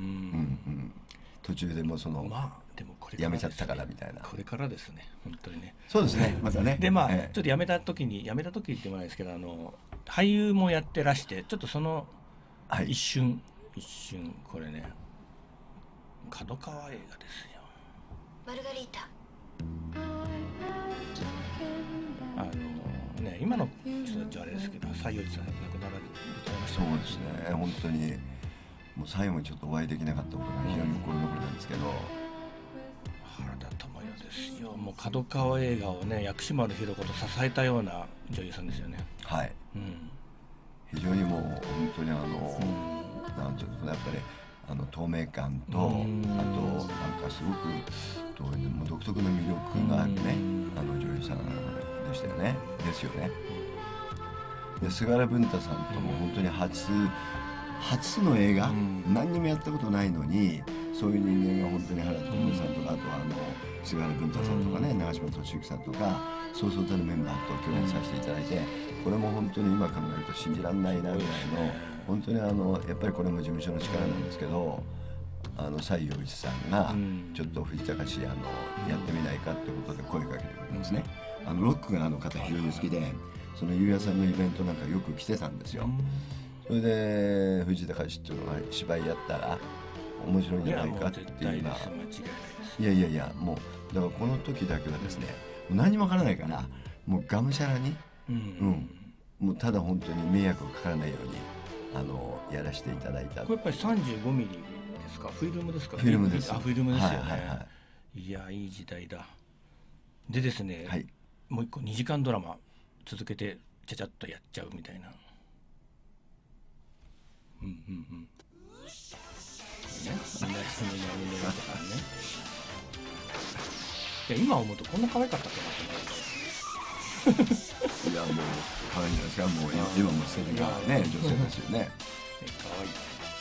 途中でもその、まあ、でもこれからやめちゃったからみたいな、 これからですね本当にね。 そうですねまたねでまあ、ええ、ちょっとやめた時にやめた時ってもないですけど、あの俳優もやってらしてちょっとその一瞬、はい、一瞬これね角川映画ですよ。マルガリータ。あのね今の人たちはあれですけど西洋さん亡くなられちゃいましたね。 そうですね本当にもう最後にちょっとお会いできなかったことが非常に心残りなんですけど、 原田知世ですよ。もう角川映画をね薬師丸ひろ子と支えたような女優さんですよね。はい、うん、 非常にもう本当にあの、うん、なんていうのやっぱりあの透明感と、うん、あとなんかすごくどういうの独特の魅力があるね、うん、あの女優さんでしたよね。ですよね。で菅原文太さんとも本当に初初の映画、うん、何にもやったことないのにそういう人間が本当に原田知世さんとか、あとはあの菅原文太さんとかね、うん、長嶋俊之さんとかそうそうたるメンバーと共演させていただいて、これも本当に今考えると信じられないなぐらいの、本当にあのやっぱりこれも事務所の力なんですけど、あの西洋一さんがちょっと藤隆あのやってみないかってことで声かけてくれたんですね。あのロックがあの方非常に好きで、そのゆうやさんのイベントなんかよく来てたんですよ。それで藤隆っていうのが芝居やったら面白いんじゃないかっていうのは、いやいやいやもうだからこの時だけはですね、もう何もわからないからもうがむしゃらに、うん、うん、もうただ本当に迷惑がかからないようにあのやらせていただいた。 これやっぱりさんじゅうごミリですか、フィルムですか。 フィルムです。 あフィルムですよね。はいはいはい、いやいい時代だ。 でですね、 はい、 もう一個にじかんドラマ続けてちゃちゃっとやっちゃうみたいな。うんうんうん。ね、みんなみんなみんなとかね。いや今思うとこんな可愛かったっけなと思って。 いやもう可愛いんじゃないですか。もう今も素敵なね女性ですよね。 可愛い。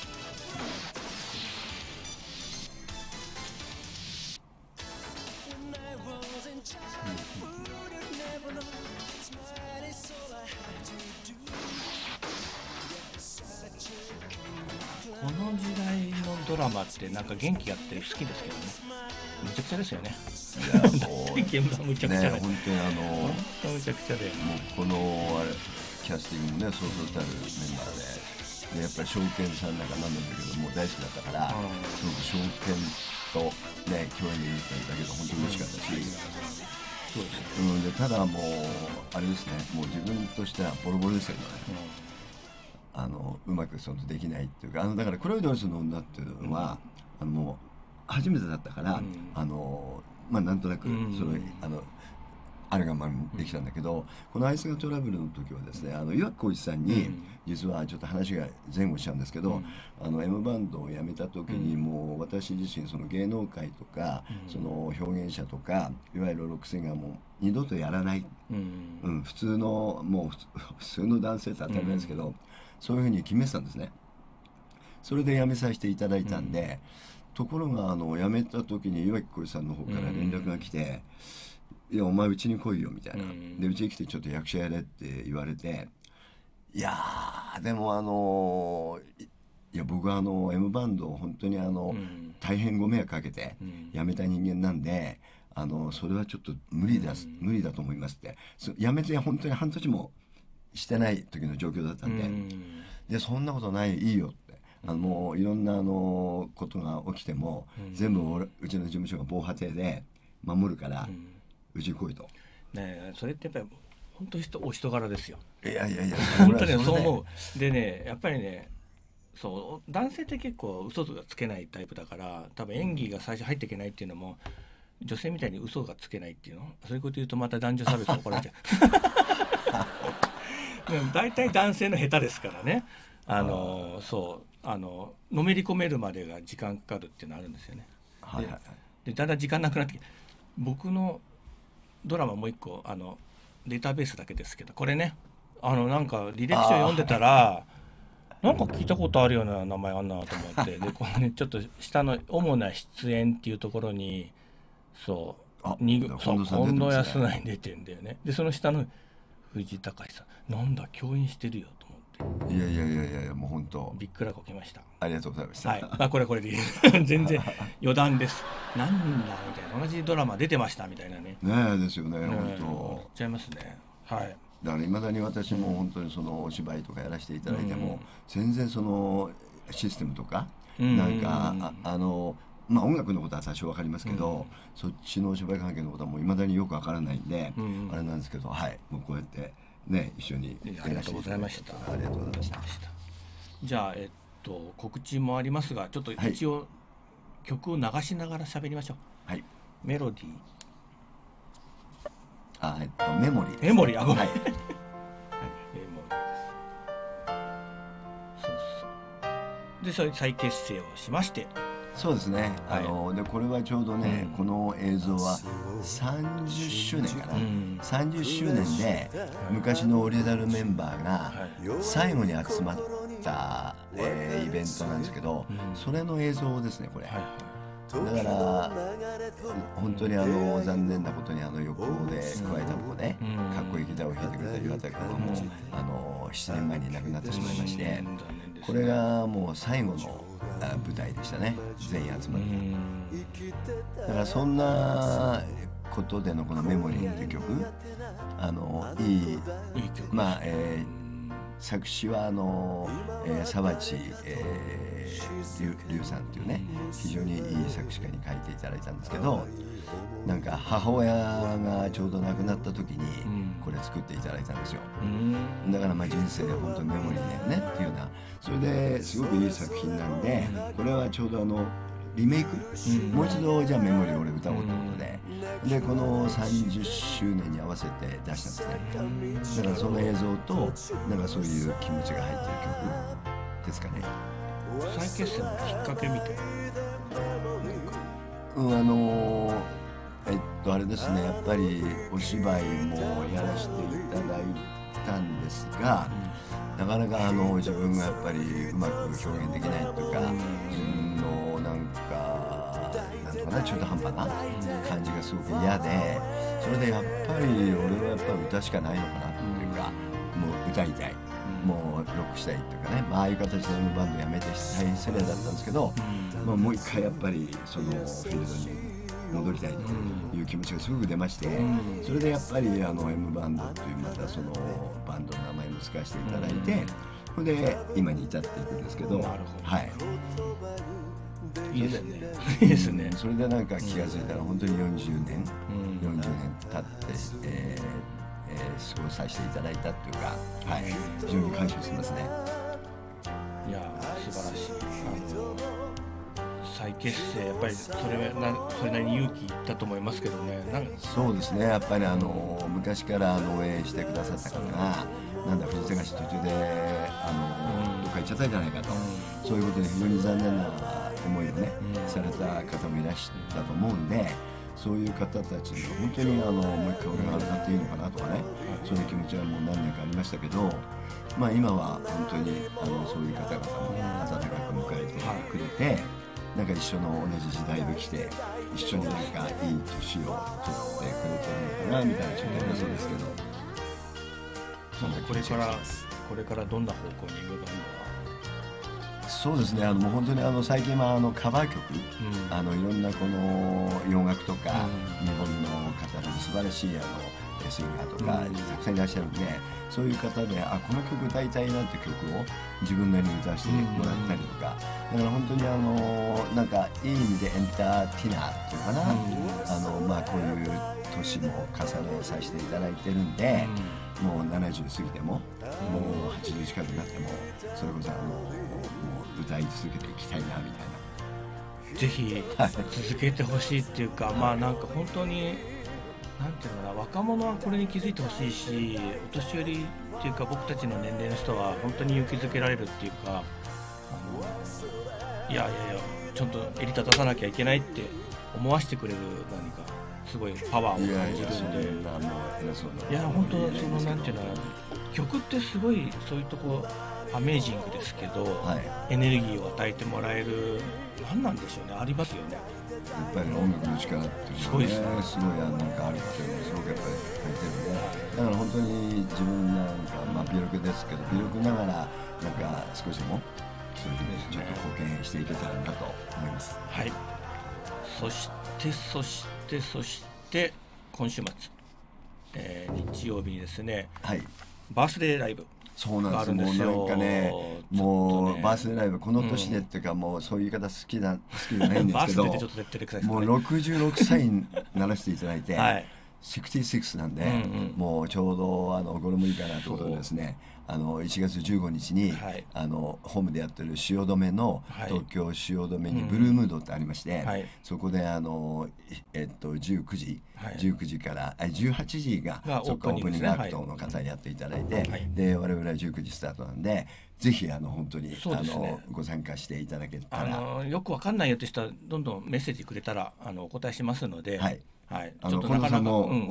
この時代のドラマってなんか元気あって好きですけどね。むちゃくちゃですよね。 いやもう現場むちゃくちゃで、 ね、本当にあの本当むちゃくちゃで、 もうこのあれキャスティングね、そうそうたるメンバーで、でやっぱり証券さんなんか何なんだけどもう大好きだったから、すごく証券とね共演できるだけど本当に嬉しかったし、 そうですね。 うんでただもうあれですね、もう自分としてはボロボロですよね。うん、あのうまくそのできないっていうか、あのだから黒いドレスの女っていうのは、うん、あのもう初めてだったから、うん、あのまあなんとなくそれ、うん、あのあれがまあできたんだけど、このアイスがトラブルの時はですね、あの岩城浩一さんに実はちょっと話が前後しちゃうんですけど、うん、あの M バンドを辞めた時にもう私自身その芸能界とか、うん、その表現者とかいわゆるロックシンガーも二度とやらない、うんうん、普通のもう普通の男性って当たり前ですけど、うん、そういうふうに決めてたんですね。それで辞めさせていただいたんで、うん、ところがあの辞めた時に岩城浩一さんの方から連絡が来て、うん、いやお前うちに来いよみたいな、うん、でうちに来てちょっと役者やれって言われて、いやーでもあのいや僕はあの M バンドを本当にあの、うん、大変ご迷惑かけて辞めた人間なんで、あのそれはちょっと無理だ、うん、無理だと思いますって、辞めて本当に半年もしてない時の状況だったんで、うん、でそんなことないいいよって、あのもういろんなあのことが起きても、うん、全部俺うちの事務所が防波堤で守るから、うんうちに来いと。ねえ、それってやっぱり本当にお人柄ですよ。 いやいやいや、 本当にそう思う。でね、やっぱりね、そう男性って結構嘘がつけないタイプだから、多分演技が最初入っていけないっていうのも、女性みたいに嘘がつけないっていうの、そういうこと言うとまた男女差別怒られちゃう。大体男性の下手ですからね。あのそうあののめり込めるまでが時間かかるっていうのあるんですよね。 はいはいはい、 でだんだん時間なくなってきて、僕のドラマもう一個あのデータベースだけですけど、これね、あのなんか履歴書読んでたらなんか聞いたことあるような名前あんなと思ってでこのねちょっと下の主な出演っていうところにそうにそう近藤康成出てんだよね。でその下の藤隆さん、なんだ共演してるよと思って、 いやいやいやいやいやもう本当びっくらこきました。 ありがとうございました。 はい、まあこれこれでいい全然余談です。なんだみたいな、同じドラマ出てましたみたいなね。 ねえですよね、本当。 言っちゃいますね。はい。 だからいまだに私も本当にそのお芝居とかやらせていただいても、うん、全然そのシステムとか、うん、なんか あ, あのまあ音楽のことは多少わかりますけど、うん、そっちのお芝居関係のことはもういまだによくわからないんで、うん、あれなんですけど、はい、もうこうやってね一緒にありがとうございました。 ありがとうございました。 じゃあえっと告知もありますが、ちょっと一応、はい、曲を流しながら喋りましょう。 はい。 メロディー。 あ、えっとメモリーです。 メモリー、あ、ごめん。はい、メモリーです。そうそう。でそれ再結成をしまして。 そうですね。あの、はい、でこれはちょうどね、うん、この映像はさんじゅっしゅうねんかな、うん、さんじゅっしゅうねんで昔のオリジナルメンバーが最後に集まった、えー、イベントなんですけど、うん、それの映像ですねこれ。はい、だから本当にあの残念なことにあの横で加えた子ね、うん、かっこいいギターを弾いてくれた岩田君はもうあのしちねんまえに亡くなってしまいまして、これがもう最後の舞台でしたね、全員集まって。だからそんなことでのこの「メモリー」っていう曲、あのいいまあ、えー、作詞はあの、えー、沢地、えー、龍さんっていうね非常にいい作詞家に書いていただいたんですけど、なんか母親がちょうど亡くなった時にこれ作っていただいたんですよ。だからまあ人生で本当にメモリーだよねっていうような、それですごくいい作品なんで、これはちょうどあのリメイク、うん、もう一度じゃあメモリーを俺歌おうということで、うん、でこのさんじゅっしゅうねんに合わせて出したんですね。だからその映像となんかそういう気持ちが入ってる曲ですかね。 再結成のきっかけみたいな、 うん、あのー、えっとあれですね、やっぱりお芝居もやらせていただいたんですが、うん、なかなかあの自分がやっぱりうまく表現できないというか、自分のなんかなんとかな中途半端な感じがすごく嫌で、それでやっぱり俺はやっぱり歌しかないのかなっていうか、もう歌いたい、もうロックしたいっていうかね、まあああいう形で M バンドやめて大変失礼だったんですけど、まあ、もう一回やっぱりそのフィールドに戻りたいという気持ちがすごく出まして、それでやっぱりあの M バンドというまたそのバンドの名前も使わせていただいて、それで今に至っていくんですけど、 なるほど、 はい、 いいですね、いいですね。 それでなんか気が付いたら本当によんじゅうねん、よんじゅうねん経って、えーえー、過ごさせていただいたというか、はい、非常に感謝してますね。 いや素晴らしい。あの再結成、やっぱりそれなそれなりに勇気いったと思いますけどね。なんかそうですね、やっぱりあの昔からあの応援してくださった方が、なんだ藤高氏途中であの、うん、どっか行っちゃったんじゃないかと、うん、そういうことで非常に残念な思いをね、うん、された方もいらしたと思うんで、そういう方たちに本当にあのもう一回俺が歌っていいのかなとかね、うん、そういう気持ちはもう何年かありましたけど、まあ今は本当にあのそういう方々も温かく迎えてくれて、はい、なんか一緒の同じ時代を来て一緒になんかいい年を取ってくれてるのかなみたいな、ちょっと偉そうですけど、 そんなこれからこれからどんな方向に向かうのか。 そうですね、あのもう本当にあの最近はあのカバー曲、うん、あのいろんなこの洋楽とか、うん、日本の方の素晴らしいあのシンガーとか、うん、たくさんいらっしゃるんで、そういう方であこの曲歌いたいなって曲を自分なりに歌わせてもらったりとか、だから本当にあのなんかいい意味でエンターテイナーっていうかな、うん、あのまあこういう年も重ねさせていただいてるんで、うん、もうななじゅう過ぎても、うん、もうはちじゅう近くなってもそれこそあのもう歌い続けていきたいなみたいな。ぜひ続けてほしいっていうか、まあなんか本当になんていうのかな、若者はこれに気づいてほしいし、お年寄りっていうか僕たちの年齢の人は本当に勇気づけられるっていうか、あのいやいやいやちょっと襟立たさなきゃいけないって思わせてくれる何かすごいパワーを感じるんで、いや本当そのなんていうの曲ってすごいそういうとこアメージングですけど、はい、エネルギーを与えてもらえる何なんでしょうね、ありますよね。 やっぱり音楽の力っていうのはね、すごいですね、すごいなんかあるっていうのはすごくやっぱり書いてるんで、だから本当に自分なんかまあ微力ですけど微力ながらなんか少しでもそういうふうにちょっと貢献していけたらなと思います。 はい。そしてそしてそして今週末、えー、日曜日にですね、はい、バースデーライブ。 そうなんです、もうなんかね、もうバースデーライブこの年でっていうか、もうそういう言い方好きな好きじゃないんですけど、もうろくじゅうろくさいにならせていただいて、はい、ろくじゅうろくなんで、うんうん、もうちょうどあのゴロムリかなということでですね、あのいちがつじゅうごにちに、はい、あのホームでやってる汐留の、はい、東京汐留にブルームードってありまして、はい、そこであの、えっと、じゅうくじ、はい、じゅうくじからじゅうはちじがそこからオープニングアクトの方にやっていただいて、はい、で我々はじゅうくじスタートなんで、ぜひあの本当に、ね、あのご参加していただけたら、 あのよくわかんないよって人はどんどんメッセージくれたらあのお答えしますので、はいはい、ちょっとなかなか、うん、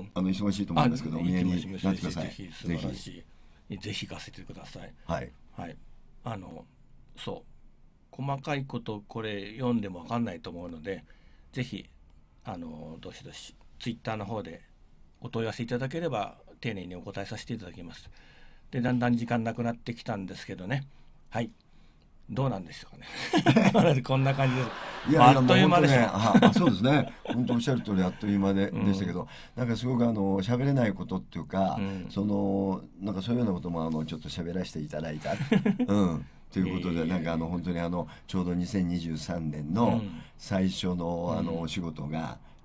あの忙しいと思うんですけど、お見えになってください。 ぜひ素晴らしい。ぜひ行かせてください。はい、はい、あのそう細かいことこれ読んでも分かんないと思うので、ぜひあのどしどしツイッターの方でお問い合わせいただければ丁寧にお答えさせていただきます。でだんだん時間なくなってきたんですけどね、はい、どうなんでしょうかね。こんな感じです。いやいや、あっという間でした、ね、 あそうですね、本当おっしゃる通りあっという間 で,、うん、でしたけど、なんかすごくあの喋れないことっていうか、うん、そのなんかそういうようなこともあのちょっと喋らせていただいた、うんということで、なんかあの本当にあのちょうどにせんにじゅうさんねんの最初のあのお仕事が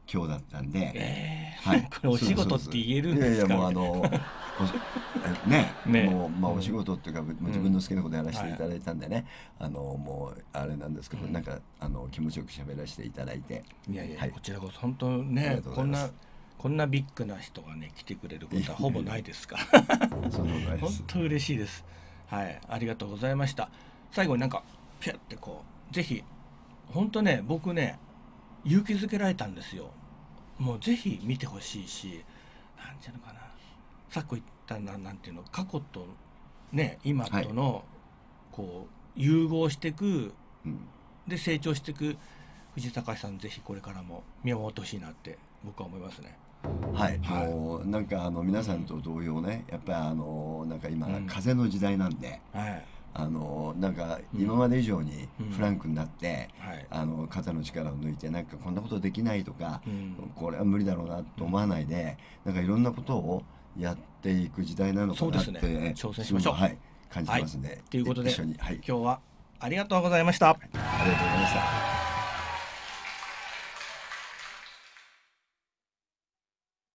今日だったんで、 えーはい、これお仕事って言えるんですか？ いやいやもうあのね, ねもうまあお仕事っていうか、うん、自分の好きなことやらせていただいたんでね、うん、あのもうあれなんですけど、うん、なんかあの気持ちよく喋らせていただいて、 いやいや、はい、こちらこそ本当ね、こんなこんなビッグな人がね来てくれることはほぼないですからそんなことないです。 本当嬉しいです。はい、ありがとうございました。最後になんかピュッてこうぜひ本当ね僕ね勇気づけられたんですよ。もうぜひ見てほしいし、なんていうのかな、さっき言ったな、なんていうの、過去とね今との、はい、こう融合していく、うん、で成長していく藤井隆さん、ぜひこれからも見守ってほしいなって僕は思いますね。 はい、はい、もうなんかあの皆さんと同様ね、やっぱりあのなんか今、うん、風の時代なんで、はい、あのなんか今まで以上にフランクになって、うんはい、あの肩の力を抜いてなんかこんなことできないとか、うん、これは無理だろうなと思わないで、なんかいろんなことをやっていく時代なのかなって、 そうですね、挑戦しましょう、 はい、感じますね。 ということで、 一緒に、はい、 今日はありがとうございました。 ありがとうございました。